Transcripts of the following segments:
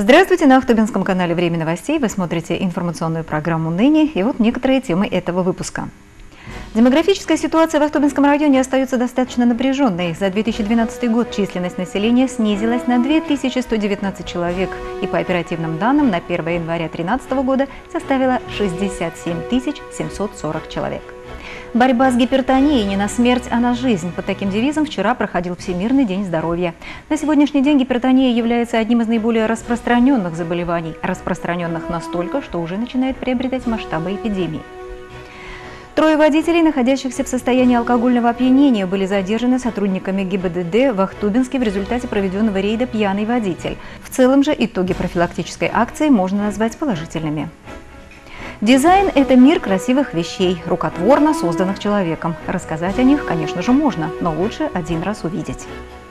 Здравствуйте, на Ахтубинском канале «Время новостей» вы смотрите информационную программу «Ныне». И вот некоторые темы этого выпуска. Демографическая ситуация в Ахтубинском районе остается достаточно напряженной. За 2012 год численность населения снизилась на 2119 человек и по оперативным данным на 1 января 2013 года составила 67 740 человек. Борьба с гипертонией не на смерть, а на жизнь. Под таким девизом вчера проходил Всемирный день здоровья. На сегодняшний день гипертония является одним из наиболее распространенных заболеваний. Распространенных настолько, что уже начинает приобретать масштабы эпидемии. 3 водителей, находящихся в состоянии алкогольного опьянения, были задержаны сотрудниками ГИБДД в Ахтубинске в результате проведенного рейда «Пьяный водитель». В целом же итоги профилактической акции можно назвать положительными. Дизайн – это мир красивых вещей, рукотворно созданных человеком. Рассказать о них, конечно же, можно, но лучше один раз увидеть.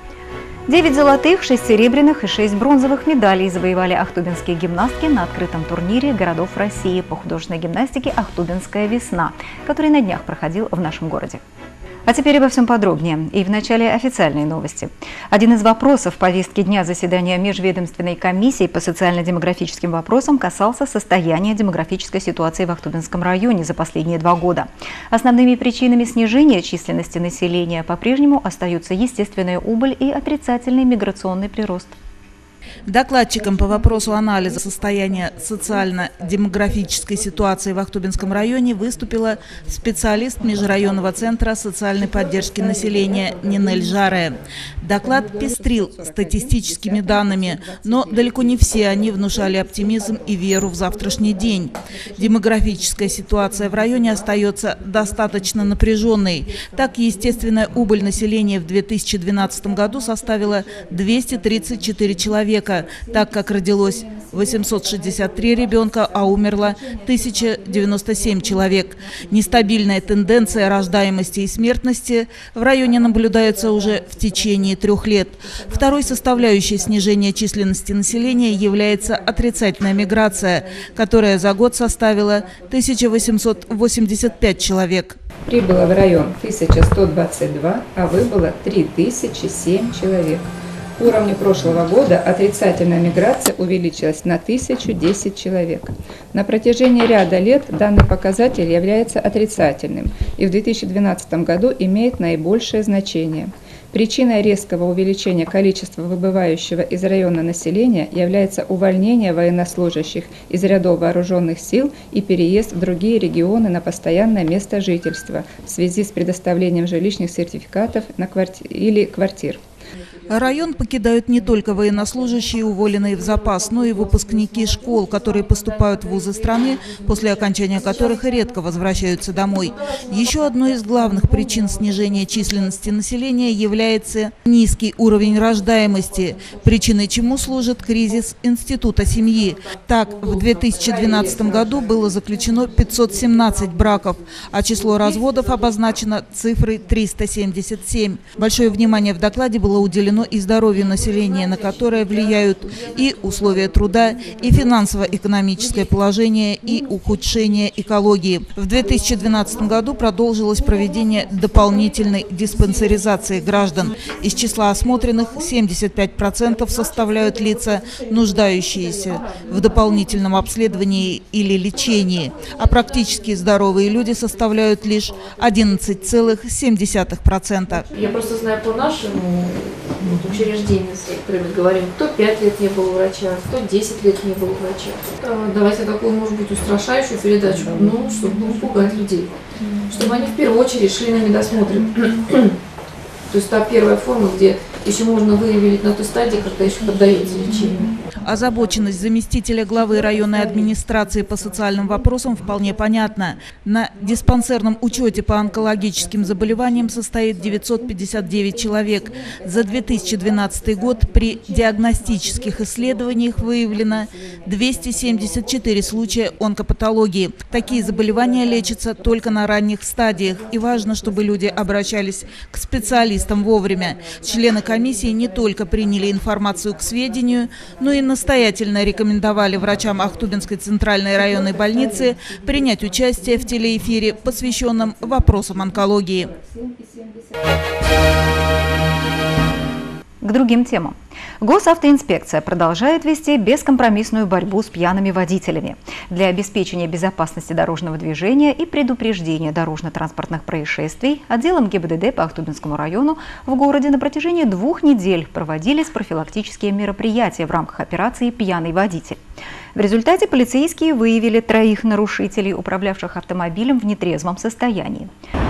9 золотых, 6 серебряных и 6 бронзовых медалей завоевали ахтубинские гимнастки на открытом турнире городов России по художественной гимнастике «Ахтубинская весна», который на днях проходил в нашем городе. А теперь обо всем подробнее. И в начале официальной новости. Один из вопросов повестки дня заседания Межведомственной комиссии по социально-демографическим вопросам касался состояния демографической ситуации в Ахтубинском районе за последние 2 года. Основными причинами снижения численности населения по-прежнему остаются естественная убыль и отрицательный миграционный прирост. Докладчиком по вопросу анализа состояния социально-демографической ситуации в Ахтубинском районе выступила специалист Межрайонного центра социальной поддержки населения Нинель Жаре. Доклад пестрил статистическими данными, но далеко не все они внушали оптимизм и веру в завтрашний день. Демографическая ситуация в районе остается достаточно напряженной. Так, естественная убыль населения в 2012 году составила 234 человека, так как родилось 863 ребенка, а умерло 1097 человек. Нестабильная тенденция рождаемости и смертности в районе наблюдается уже в течение 3 лет. Второй составляющей снижения численности населения является отрицательная миграция, которая за год составила 1885 человек. Прибыло в район 1122, а выбыло 3007 человек. К уровню прошлого года отрицательная миграция увеличилась на 1010 человек. На протяжении ряда лет данный показатель является отрицательным и в 2012 году имеет наибольшее значение. Причиной резкого увеличения количества выбывающего из района населения является увольнение военнослужащих из рядов вооруженных сил и переезд в другие регионы на постоянное место жительства в связи с предоставлением жилищных сертификатов или квартир. Район покидают не только военнослужащие, уволенные в запас, но и выпускники школ, которые поступают в вузы страны, после окончания которых редко возвращаются домой. Еще одной из главных причин снижения численности населения является низкий уровень рождаемости, причиной чему служит кризис института семьи. Так, в 2012 году было заключено 517 браков, а число разводов обозначено цифрой 377. Большое внимание в докладе было уделено и здоровью населения, на которое влияют и условия труда, и финансово-экономическое положение, и ухудшение экологии. В 2012 году продолжилось проведение дополнительной диспансеризации граждан. Из числа осмотренных 75% составляют лица, нуждающиеся в дополнительном обследовании или лечении, а практически здоровые люди составляют лишь 11,7%. Я просто знаю по нашему учреждению, с которыми говорим, кто 5 лет не был у врача, кто 10 лет не был у врача. Давайте такую, может быть, устрашающую передачу, чтобы напугать людей, чтобы они в первую очередь шли на медосмотры. То есть та первая форма, где еще можно выявить на той стадии, когда еще поддается лечению. Озабоченность заместителя главы районной администрации по социальным вопросам вполне понятна. На диспансерном учете по онкологическим заболеваниям состоит 959 человек. За 2012 год при диагностических исследованиях выявлено 274 случая онкопатологии. Такие заболевания лечатся только на ранних стадиях. И важно, чтобы люди обращались к специалистам вовремя. Члены комиссии не только приняли информацию к сведению, но и настоятельно рекомендовали врачам Ахтубинской центральной районной больницы принять участие в телеэфире, посвященном вопросам онкологии. К другим темам. Госавтоинспекция продолжает вести бескомпромиссную борьбу с пьяными водителями. Для обеспечения безопасности дорожного движения и предупреждения дорожно-транспортных происшествий отделом ГИБДД по Ахтубинскому району в городе на протяжении 2 недель проводились профилактические мероприятия в рамках операции «Пьяный водитель». В результате полицейские выявили 3 нарушителей, управлявших автомобилем в нетрезвом состоянии.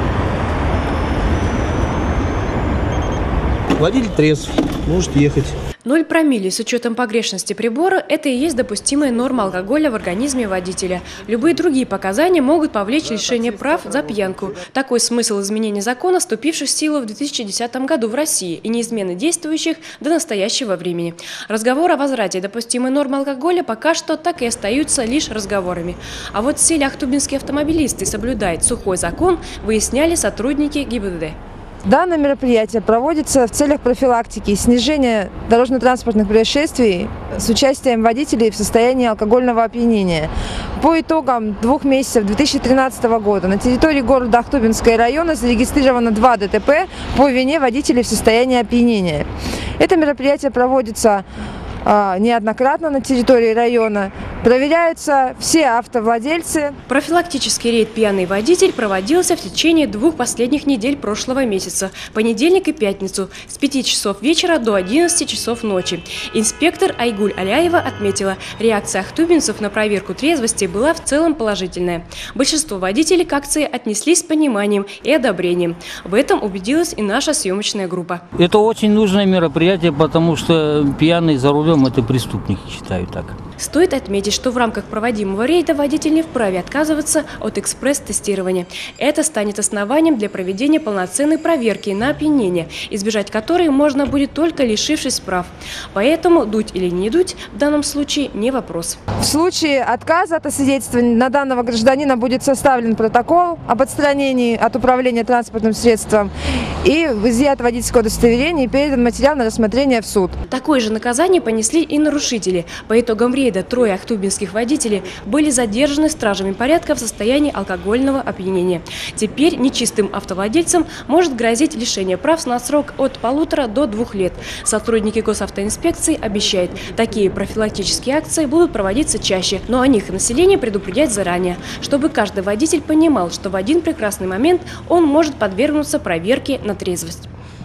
Водитель трезв, может ехать. 0 промилле с учетом погрешности прибора – это и есть допустимая норма алкоголя в организме водителя. Любые другие показания могут повлечь лишение прав за пьянку. Такой смысл изменения закона, вступивших в силу в 2010 году в России и неизменно действующих до настоящего времени. Разговоры о возврате допустимой нормы алкоголя пока что так и остаются лишь разговорами. А вот все ли ахтубинские автомобилисты соблюдают сухой закон, выясняли сотрудники ГИБДД. Данное мероприятие проводится в целях профилактики и снижения дорожно-транспортных происшествий с участием водителей в состоянии алкогольного опьянения. По итогам 2 месяцев 2013 года на территории города Ахтубинского района зарегистрировано 2 ДТП по вине водителей в состоянии опьянения. Это мероприятие проводится неоднократно на территории района. Проверяются все автовладельцы. Профилактический рейд «Пьяный водитель» проводился в течение 2 последних недель прошлого месяца, понедельник и пятницу, с 5 часов вечера до 11 часов ночи. Инспектор Айгуль Аляева отметила, реакция ахтубинцев на проверку трезвости была в целом положительная. Большинство водителей к акции отнеслись с пониманием и одобрением. В этом убедилась и наша съемочная группа. Это очень нужное мероприятие, потому что пьяный за рулем – это преступники, считаю так. Стоит отметить, что в рамках проводимого рейда водитель не вправе отказываться от экспресс-тестирования. Это станет основанием для проведения полноценной проверки на опьянение, избежать которой можно будет только лишившись прав. Поэтому дуть или не дуть в данном случае не вопрос. В случае отказа от освидетельствования на данного гражданина будет составлен протокол об отстранении от управления транспортным средством и изъят водительское удостоверение и передан материал на рассмотрение в суд. Такое же наказание понесли и нарушители. По итогам рейда 3 ахтубинских водителей были задержаны стражами порядка в состоянии алкогольного опьянения. Теперь нечистым автовладельцам может грозить лишение прав на срок от 1,5 до 2 лет. Сотрудники госавтоинспекции обещают, такие профилактические акции будут проводиться чаще, но о них население предупредять заранее, чтобы каждый водитель понимал, что в один прекрасный момент он может подвергнуться проверке на трезвость.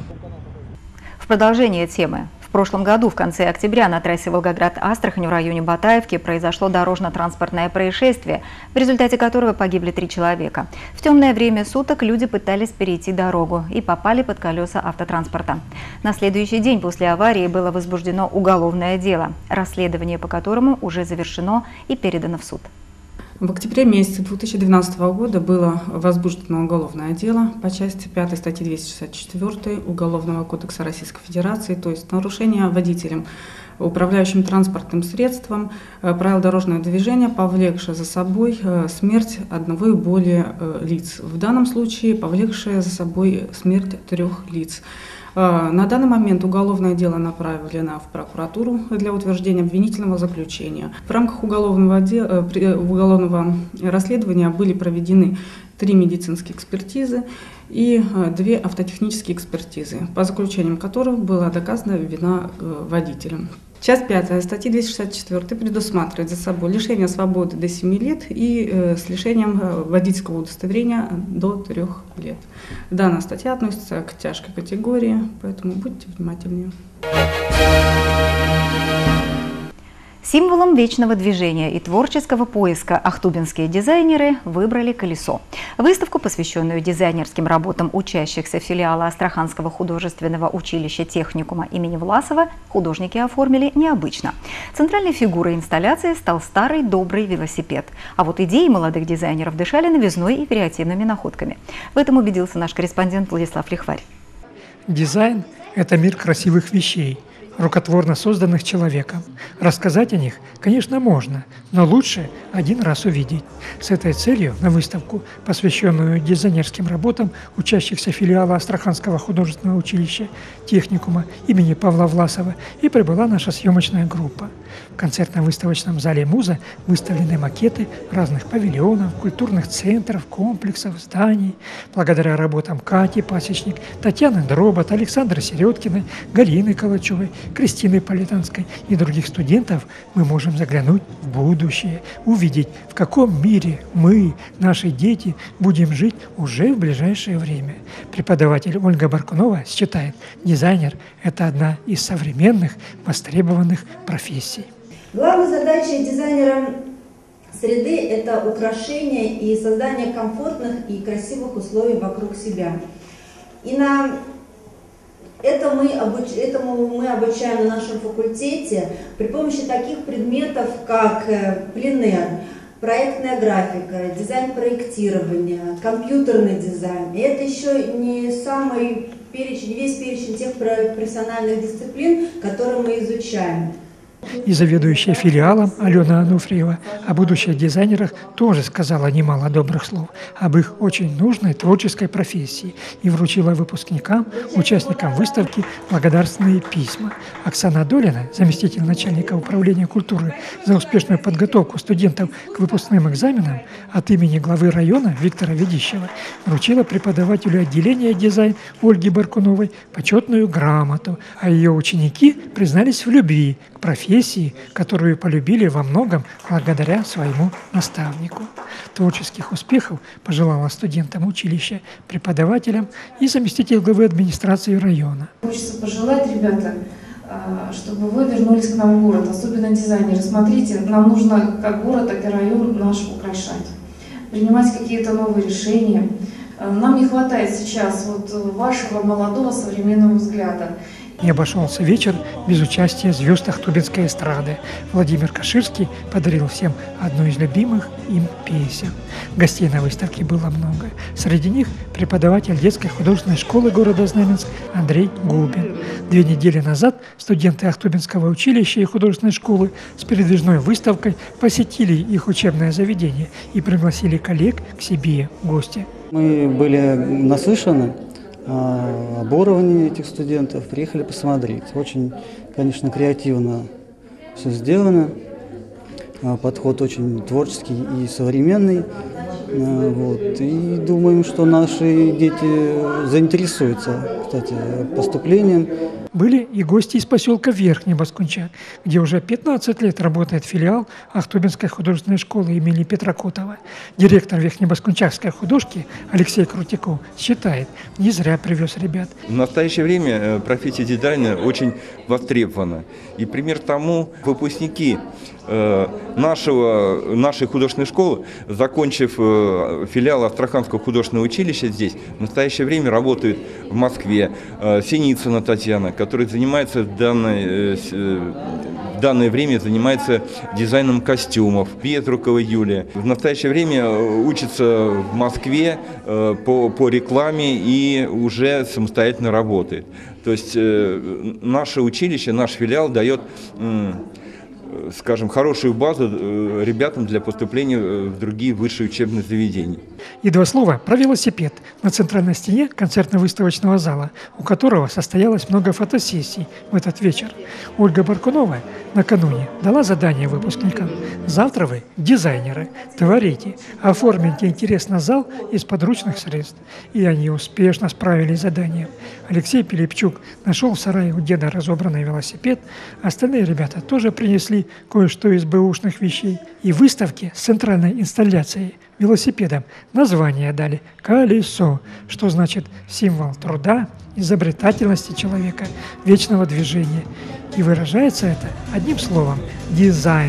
В продолжение темы. В прошлом году, в конце октября, на трассе Волгоград-Астрахань в районе Батаевки произошло дорожно-транспортное происшествие, в результате которого погибли 3 человека. В темное время суток люди пытались перейти дорогу и попали под колеса автотранспорта. На следующий день после аварии было возбуждено уголовное дело, расследование по которому уже завершено и передано в суд. В октябре месяце 2012 года было возбуждено уголовное дело по части 5 статьи 264 Уголовного кодекса Российской Федерации, то есть нарушение водителем, управляющим транспортным средством правил дорожного движения, повлекшее за собой смерть 1 и более лиц. В данном случае повлекшее за собой смерть 3 лиц. На данный момент уголовное дело направлено в прокуратуру для утверждения обвинительного заключения. В рамках уголовного расследования были проведены 3 медицинские экспертизы и 2 автотехнические экспертизы, по заключениям которых была доказана вина водителя. Часть 5 статьи 264 предусматривает за собой лишение свободы до 7 лет и с лишением водительского удостоверения до 3 лет. Данная статья относится к тяжкой категории, поэтому будьте внимательнее. Символом вечного движения и творческого поиска ахтубинские дизайнеры выбрали колесо. Выставку, посвященную дизайнерским работам учащихся филиала Астраханского художественного училища техникума имени Власова, художники оформили необычно. Центральной фигурой инсталляции стал старый добрый велосипед. А вот идеи молодых дизайнеров дышали новизной и креативными находками. В этом убедился наш корреспондент Владислав Лихварь. Дизайн – это мир красивых вещей. рукотворно созданных человеком. Рассказать о них, конечно, можно, но лучше один раз увидеть. С этой целью на выставку, посвященную дизайнерским работам учащихся филиала Астраханского художественного училища техникума имени Павла Власова, и прибыла наша съемочная группа. В концертно-выставочном зале «Муза» выставлены макеты разных павильонов, культурных центров, комплексов, зданий. Благодаря работам Кати Пасечник, Татьяны Дробот, Александры Середкиной, Галины Калачевой, Кристины Политанской и других студентов мы можем заглянуть в будущее, увидеть, в каком мире мы, наши дети, будем жить уже в ближайшее время. Преподаватель Ольга Баркунова считает, дизайнер – это одна из современных востребованных профессий. Главной задачей дизайнера среды – это украшение и создание комфортных и красивых условий вокруг себя. И этому мы обучаем на нашем факультете при помощи таких предметов, как пленэр, проектная графика, дизайн проектирования, компьютерный дизайн. И это еще не самый перечень, весь перечень тех профессиональных дисциплин, которые мы изучаем. И заведующая филиалом Алена Ануфриева о будущих дизайнерах тоже сказала немало добрых слов об их очень нужной творческой профессии и вручила выпускникам, участникам выставки благодарственные письма. Оксана Долина, заместитель начальника управления культуры, за успешную подготовку студентов к выпускным экзаменам от имени главы района Виктора Ведищева вручила преподавателю отделения дизайн Ольге Баркуновой почетную грамоту, а ее ученики признались в любви к профессии, которую полюбили во многом благодаря своему наставнику. Творческих успехов пожелала студентам училища, преподавателям и заместитель главы администрации района. Хочется пожелать, ребята, чтобы вы вернулись к нам в город, особенно дизайнеры. Смотрите, нам нужно как город, так и район наш украшать, принимать какие-то новые решения. Нам не хватает сейчас вашего молодого современного взгляда. Не обошелся вечер без участия звезд ахтубинской эстрады. Владимир Каширский подарил всем одну из любимых им песен. Гостей на выставке было много. Среди них преподаватель детской художественной школы города Знаменск Андрей Губин. 2 недели назад студенты Ахтубинского училища и художественной школы с передвижной выставкой посетили их учебное заведение и пригласили коллег к себе в гости. Мы были наслышаны об уровне этих студентов, приехали посмотреть. Очень, конечно, креативно все сделано, подход очень творческий и современный. И думаем, что наши дети заинтересуются, кстати, поступлением. Были и гости из поселка Верхний Баскунчак, где уже 15 лет работает филиал Ахтубинской художественной школы имени Петра Котова. Директор Верхнебаскунчакской художки Алексей Крутиков считает, не зря привез ребят. В настоящее время профессия дизайнера очень востребована. И пример тому выпускники нашей художественной школы, закончив филиал Астраханского художественного училища здесь, в настоящее время работают в Москве. Синицына Татьяна, которая занимается в данное время дизайном костюмов. Безрукова Юлия в настоящее время учится в Москве по рекламе и уже самостоятельно работает. То есть наше училище, наш филиал дает, скажем, хорошую базу ребятам для поступления в другие высшие учебные заведения. И 2 слова про велосипед на центральной стене концертно-выставочного зала, у которого состоялось много фотосессий в этот вечер. Ольга Баркунова накануне дала задание выпускникам. Завтра вы, дизайнеры, творите, оформите интересно зал из подручных средств. И они успешно справились с заданием. Алексей Пилипчук нашел в сарае у деда разобранный велосипед, остальные ребята тоже принесли кое-что из бэушных вещей. И выставке с центральной инсталляцией велосипедом название дали «Колесо», что значит символ труда, изобретательности человека, вечного движения. И выражается это одним словом – дизайн.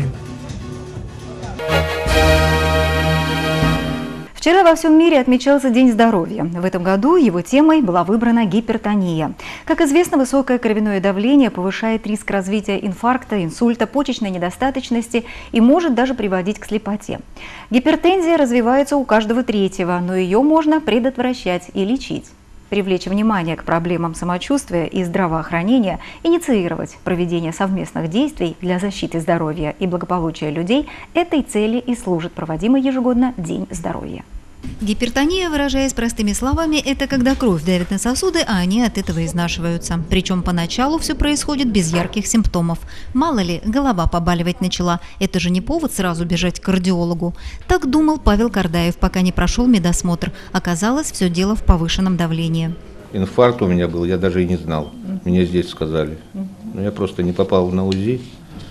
Вчера во всем мире отмечался День здоровья. В этом году его темой была выбрана гипертония. Как известно, высокое кровяное давление повышает риск развития инфаркта, инсульта, почечной недостаточности и может даже приводить к слепоте. Гипертензия развивается у каждого 3-го, но ее можно предотвращать и лечить. привлечь внимание к проблемам самочувствия и здравоохранения, инициировать проведение совместных действий для защиты здоровья и благополучия людей – этой цели и служит проводимый ежегодно День здоровья. Гипертония, выражаясь простыми словами, это когда кровь давит на сосуды, а они от этого изнашиваются. Причем поначалу все происходит без ярких симптомов. Мало ли, голова побаливать начала. Это же не повод сразу бежать к кардиологу. Так думал Павел Кардаев, пока не прошел медосмотр. Оказалось, все дело в повышенном давлении. Инфаркт у меня был, я даже и не знал. Мне здесь сказали. Но я просто не попал на УЗИ.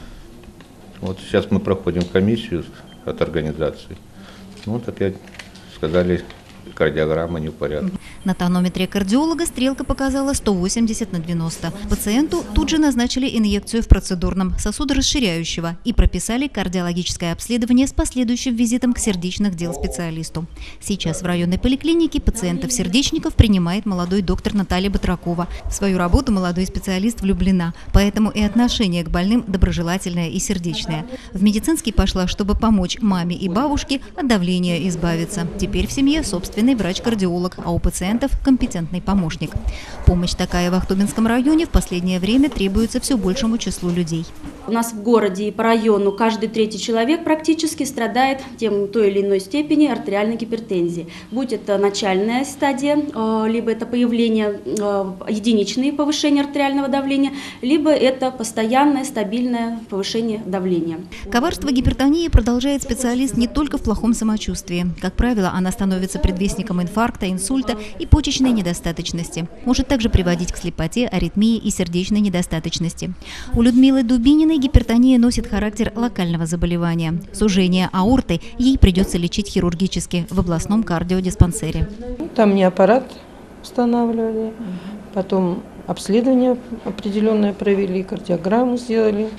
Вот сейчас мы проходим комиссию от организации. Вот опять сказали, кардиограмма не в порядке. На тонометре кардиолога стрелка показала 180/90. Пациенту тут же назначили инъекцию в процедурном сосудорасширяющего и прописали кардиологическое обследование с последующим визитом к сердечных дел специалисту. Сейчас в районной поликлинике пациентов-сердечников принимает молодой доктор Наталья Батракова. В свою работу молодой специалист влюблена, поэтому и отношение к больным доброжелательное и сердечное. В медицинский пошла, чтобы помочь маме и бабушке от давления избавиться. Теперь в семье собственный врач-кардиолог, а у пациентов компетентный помощник. Помощь такая в Ахтубинском районе в последнее время требуется все большему числу людей. У нас в городе и по району каждый третий человек практически страдает той или иной степени артериальной гипертензии. Будь это начальная стадия, либо это появление единичные повышения артериального давления, либо это постоянное стабильное повышение давления. Коварство гипертонии продолжает специалист не только в плохом самочувствии. Как правило, она становится предвестником инфаркта, инсульта и почечной недостаточности. Может также приводить к слепоте, аритмии и сердечной недостаточности. У Людмилы Дубининой гипертония носит характер локального заболевания. Сужение аорты ей придется лечить хирургически в областном кардиодиспансере. Там мне аппарат устанавливали, потом обследование определенное провели, кардиограмму сделали.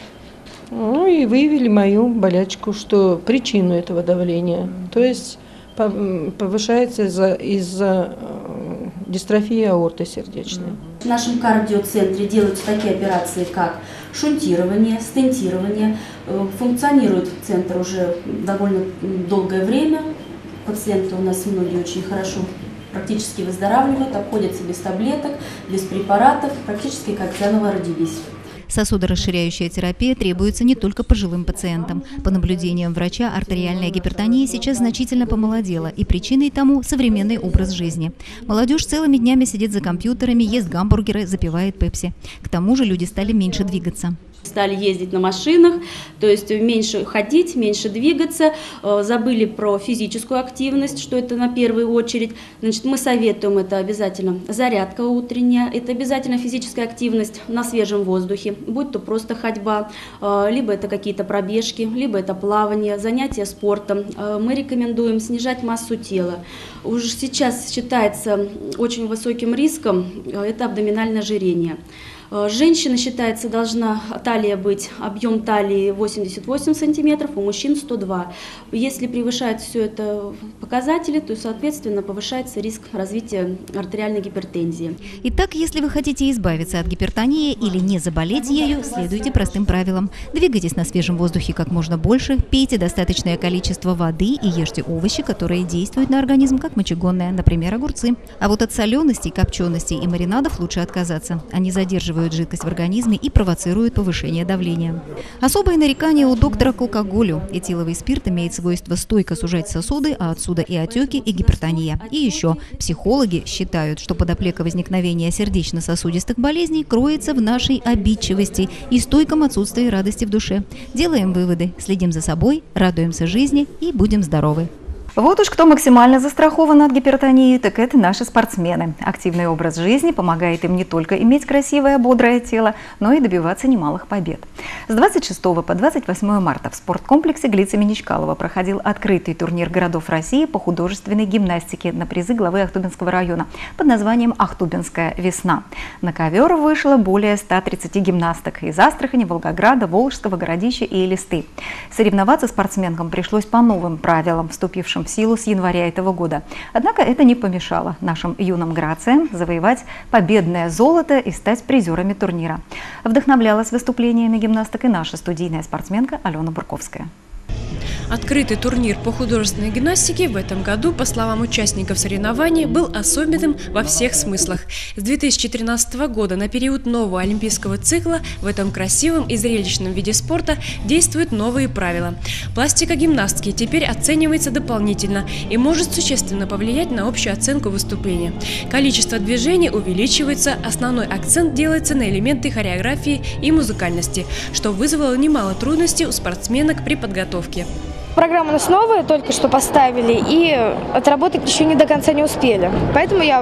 Ну и выявили мою болячку, что причину этого давления. То есть повышается из-за дистрофии аорты сердечной. В нашем кардиоцентре делаются такие операции, как шунтирование, стентирование. Функционирует центр уже довольно долгое время. Пациенты у нас многие очень хорошо практически выздоравливают, обходятся без таблеток, без препаратов, практически как заново родились. Сосудорасширяющая терапия требуется не только пожилым пациентам. По наблюдениям врача, артериальная гипертония сейчас значительно помолодела, и причиной тому современный образ жизни. Молодежь целыми днями сидит за компьютерами, ест гамбургеры, запивает пепси. К тому же люди стали меньше двигаться. Стали ездить на машинах, то есть меньше ходить, меньше двигаться, забыли про физическую активность, что это на первую очередь. Значит, мы советуем это обязательно зарядка утренняя, это обязательно физическая активность на свежем воздухе, будь то просто ходьба, либо это какие-то пробежки, либо это плавание, занятия спортом. Мы рекомендуем снижать массу тела. Уже сейчас считается очень высоким риском это абдоминальное ожирение. Женщина, считается, должна талия быть, объем талии 88 сантиметров, у мужчин 102. Если превышает все это показатели, то, соответственно, повышается риск развития артериальной гипертензии. Итак, если вы хотите избавиться от гипертонии или не заболеть ею, следуйте простым правилам. Двигайтесь на свежем воздухе как можно больше, пейте достаточное количество воды и ешьте овощи, которые действуют на организм как мочегонные, например, огурцы. А вот от соленостей, копченостей и маринадов лучше отказаться. Они задерживают жидкость в организме и провоцируют повышение давления. Особое нарекание у доктора к алкоголю. Этиловый спирт имеет свойство стойко сужать сосуды, а отсюда и отеки, и гипертония. И еще психологи считают, что подоплека возникновения сердечно-сосудистых болезней кроется в нашей обидчивости и стойком отсутствии радости в душе. Делаем выводы, следим за собой, радуемся жизни и будем здоровы. Вот уж кто максимально застрахован от гипертонии, так это наши спортсмены. Активный образ жизни помогает им не только иметь красивое, бодрое тело, но и добиваться немалых побед. С 26 по 28 марта в спорткомплексе Глиц имени Чкалова проходил открытый турнир городов России по художественной гимнастике на призы главы Ахтубинского района под названием «Ахтубинская весна». На ковер вышло более 130 гимнасток из Астрахани, Волгограда, Волжского, Городища и Элисты. Соревноваться спортсменкам пришлось по новым правилам, вступившим в силу с января этого года. Однако это не помешало нашим юным грациям завоевать победное золото и стать призерами турнира. Вдохновлялась выступлениями гимнасток и наша студийная спортсменка Алена Бурковская. Открытый турнир по художественной гимнастике в этом году, по словам участников соревнований, был особенным во всех смыслах. С 2013 года на период нового олимпийского цикла в этом красивом и зрелищном виде спорта действуют новые правила. Пластика гимнастки теперь оценивается дополнительно и может существенно повлиять на общую оценку выступления. Количество движений увеличивается, основной акцент делается на элементы хореографии и музыкальности, что вызвало немало трудностей у спортсменок при подготовке. Программа у нас новая, только что поставили, и отработать еще не до конца не успели. Поэтому я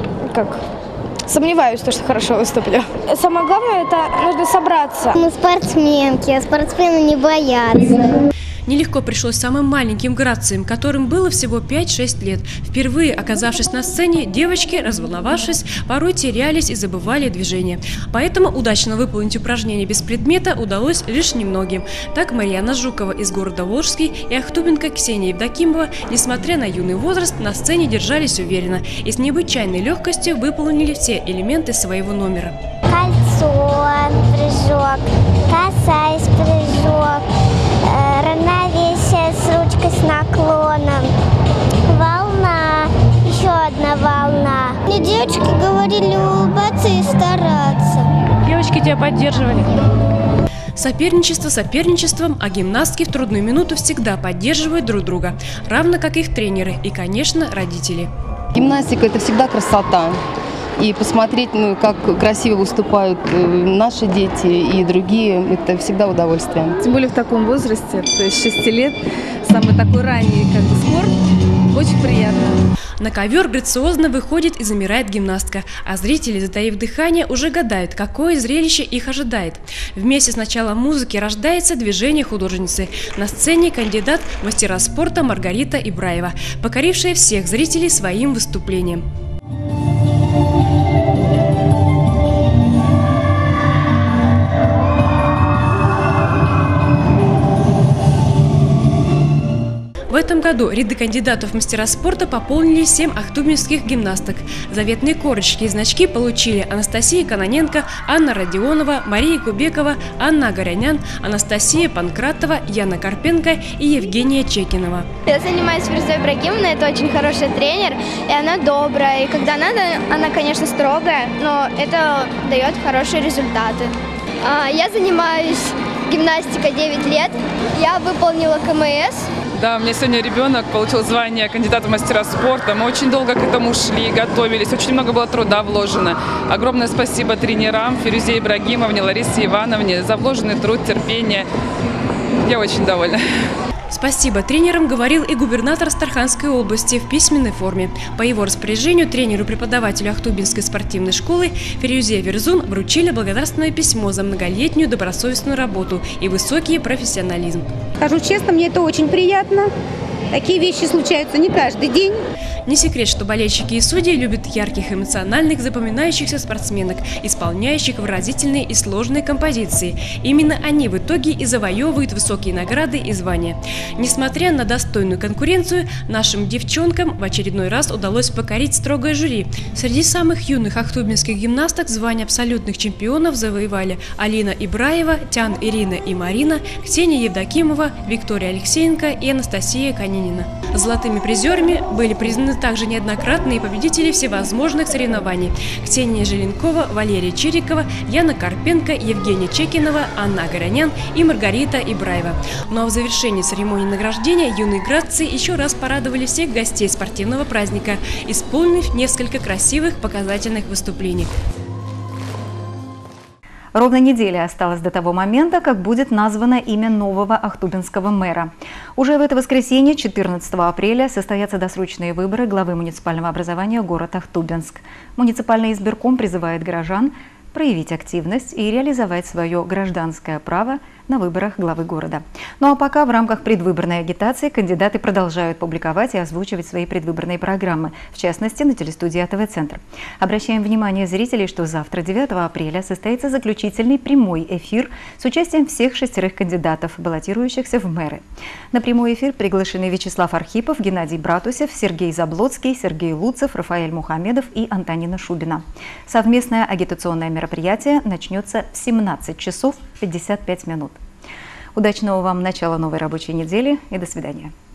сомневаюсь, что хорошо выступлю. Самое главное, это нужно собраться. Мы спортсменки, а спортсмены не боятся. Нелегко пришлось самым маленьким грациям, которым было всего 5-6 лет. Впервые оказавшись на сцене, девочки, разволновавшись, порой терялись и забывали движения. Поэтому удачно выполнить упражнение без предмета удалось лишь немногим. Так Марьяна Жукова из города Волжский и ахтубинка Ксения Евдокимова, несмотря на юный возраст, на сцене держались уверенно и с необычайной легкостью выполнили все элементы своего номера. Кольцо, прыжок, касаясь, прыжок. Равновесие с ручкой с наклоном, волна, еще одна волна. Мне девочки говорили улыбаться и стараться. Девочки тебя поддерживали? Соперничество соперничеством, а гимнастки в трудную минуту всегда поддерживают друг друга, равно как их тренеры и, конечно, родители. Гимнастика – это всегда красота. И посмотреть, как красиво выступают наши дети и другие, это всегда удовольствие. Тем более в таком возрасте, то есть 6 лет, самый такой ранний спорт, очень приятно. На ковер грациозно выходит и замирает гимнастка, а зрители, затаив дыхание, уже гадают, какое зрелище их ожидает. Вместе с началом музыки рождается движение художницы. На сцене кандидат в мастера спорта Маргарита Ибраева, покорившая всех зрителей своим выступлением. В этом году ряды кандидатов в мастера спорта пополнили 7 ахтубинских гимнасток. Заветные корочки и значки получили Анастасия Кононенко, Анна Родионова, Мария Кубекова, Анна Огарянян, Анастасия Панкратова, Яна Карпенко и Евгения Чекинова. Я занимаюсь Фируза Ибрагимовна, это очень хороший тренер, и она добрая. И когда надо, она, конечно, строгая, но это дает хорошие результаты. Я занимаюсь гимнастикой 9 лет, я выполнила КМС. Да, у меня сегодня ребенок получил звание кандидата в мастера спорта. Мы очень долго к этому шли, готовились, очень много было труда вложено. Огромное спасибо тренерам Фирузе Ибрагимовне, Ларисе Ивановне за вложенный труд, терпение. Я очень довольна. Спасибо тренерам говорил и губернатор Астраханской области в письменной форме. По его распоряжению тренеру-преподавателю Ахтубинской спортивной школы Фирузе Верзун вручили благодарственное письмо за многолетнюю добросовестную работу и высокий профессионализм. Скажу честно, мне это очень приятно. Такие вещи случаются не каждый день. Не секрет, что болельщики и судьи любят ярких, эмоциональных, запоминающихся спортсменок, исполняющих выразительные и сложные композиции. Именно они в итоге и завоевывают высокие награды и звания. Несмотря на достойную конкуренцию, нашим девчонкам в очередной раз удалось покорить строгое жюри. Среди самых юных ахтубинских гимнасток звание абсолютных чемпионов завоевали Алина Ибраева, Тян Ирина и Марина, Ксения Евдокимова, Виктория Алексеенко и Анастасия Канинина. Золотыми призерами были признаны также неоднократные победители всевозможных соревнований: Ксения Желенкова, Валерия Чирикова, Яна Карпенко, Евгения Чекинова, Анна Огарянян и Маргарита Ибраева. Ну а в завершении церемонии награждения юные грации еще раз порадовали всех гостей спортивного праздника, исполнив несколько красивых показательных выступлений. Ровно неделя осталась до того момента, как будет названо имя нового ахтубинского мэра. Уже в это воскресенье, 14 апреля, состоятся досрочные выборы главы муниципального образования города Ахтубинск. Муниципальный избирком призывает горожан проявить активность и реализовать свое гражданское право на выборах главы города. Ну а пока в рамках предвыборной агитации кандидаты продолжают публиковать и озвучивать свои предвыборные программы, в частности на телестудии АТВ-центр. Обращаем внимание зрителей, что завтра, 9 апреля, состоится заключительный прямой эфир с участием всех 6 кандидатов, баллотирующихся в мэры. На прямой эфир приглашены Вячеслав Архипов, Геннадий Братусев, Сергей Заблоцкий, Сергей Луцев, Рафаэль Мухамедов и Антонина Шубина. Совместное агитационное мероприятие начнется в 17 часов 55 минут. Удачного вам начала новой рабочей недели и до свидания.